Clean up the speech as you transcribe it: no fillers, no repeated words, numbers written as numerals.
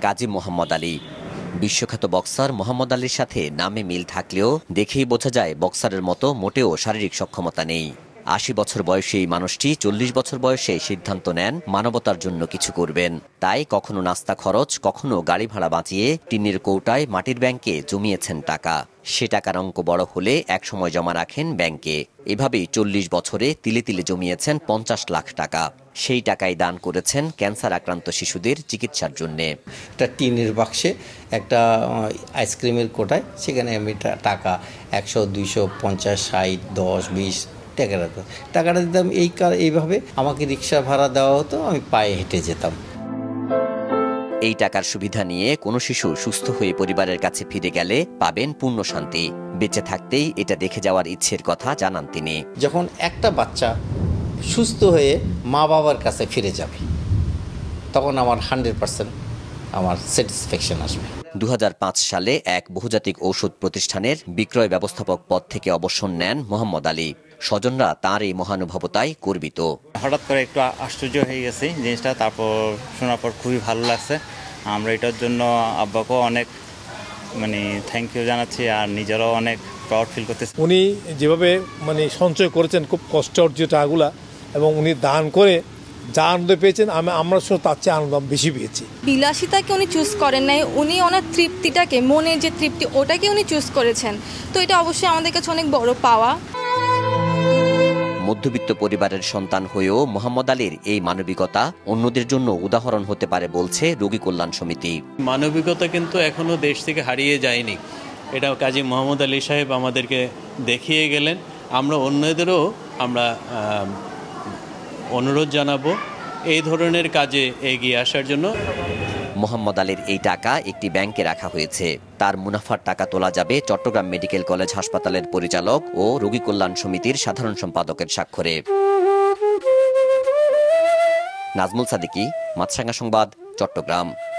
কাজী মোহাম্মদ আলী। বিশ্বখ্যাত boxer Muhammad আলীর সাথে নামে মিল থাকলেও দেখেই বোঝা যায় বক্সারের মতো মোটেও শারীরিক সক্ষমতা নেই। ৮০ বছর বয়সী এই মানুষটি ৪০ বছর বয়সে সিদ্ধান্ত নেন মানবতার জন্য কিছু করবেন। তাই কখনো নাস্তা খরচ, কখনো গাড়ি ভাড়া বাঁচিয়ে টিনের কৌটায় মাটির ব্যাংকে জমিয়েছেন টাকা। সে টাকার অঙ্ক বড় হলে একসময় জমা রাখেন ব্যাংকে। এভাবেই ৪০ বছরে তিলে তিলে জমিয়েছেন ৫০ লাখ টাকা। সেই টাকাই দান করেছেন ক্যান্সার আক্রান্ত শিশুদের চিকিৎসার জন্যে। একটা টিনের বাক্সে একটা আইসক্রিমের কোটায় সেখানে আমি টাকা ১০০, ২০০, ৫০, ৬০, ১০, ২০ টাকাটা দিতাম। এইভাবে আমাকে রিক্সা ভাড়া দেওয়া হতো, আমি পায়ে হেঁটে যেতাম। এই টাকার সুবিধা নিয়ে কোনো শিশু সুস্থ হয়ে পরিবারের কাছে ফিরে গেলে পাবেন পূর্ণ শান্তি। বেঁচে থাকতেই এটা দেখে যাওয়ার ইচ্ছের কথা জানান তিনি। যখন একটা বাচ্চা সুস্থ হয়ে মা বাবার কাছে ফিরে যাবে, তখন আমার 100% আমার স্যাটিসফ্যাকশন আসবে। ২০০৫ সালে এক বহুজাতিক ঔষধ প্রতিষ্ঠানের বিক্রয় ব্যবস্থাপক পদ থেকে অবসর নেন মোহাম্মদ আলী। স্বজনরা তাঁর এই মহানুভবতায় গর্বিত। হঠাৎ করে একটু আশ্চর্য হয়ে গেছি জিনিসটা, তারপর শোনার পর খুবই ভালো লাগছে। আমরা এটার জন্য আব্বাকেও অনেক থ্যাংক ইউ জানাচ্ছি, আর নিজেরাও অনেক প্রাউড ফিল করতেছি। উনি যেভাবে সঞ্চয় করেছেন খুব কষ্ট অর্জিত টাকাগুলা, এবং উনি দান করে যা আনন্দ পেয়েছেন আমরা তার চেয়ে আনন্দ বেশি পেয়েছি। বিলাসিতাকে উনি চুজ করেন নাই, উনি ওনার তৃপ্তিটাকে, মনের যে তৃপ্তি ওটাকে উনি চুজ করেছেন। তো এটা অবশ্যই আমাদের কাছে অনেক বড় পাওয়া। মধ্যবিত্ত পরিবারের সন্তান হয়েও মোহাম্মদ আলীর এই মানবিকতা অন্যদের জন্য উদাহরণ হতে পারে বলছে রোগী কল্যাণ সমিতি। মানবিকতা কিন্তু এখনো দেশ থেকে হারিয়ে যায়নি। এটা কাজী মোহাম্মদ আলী সাহেব আমাদেরকে দেখিয়ে গেলেন। আমরা অন্যদেরও অনুরোধ জানাবো এই ধরনের কাজে এগিয়ে আসার জন্য। মোহাম্মদ আলীর এই টাকা একটি ব্যাংকে রাখা হয়েছে। তার মুনাফার টাকা তোলা যাবে চট্টগ্রাম মেডিকেল কলেজ হাসপাতালের পরিচালক ও রোগী কল্যাণ সমিতির সাধারণ সম্পাদকের স্বাক্ষরে। নাজমুল সাদিকি, মাছরাঙা সংবাদ, চট্টগ্রাম।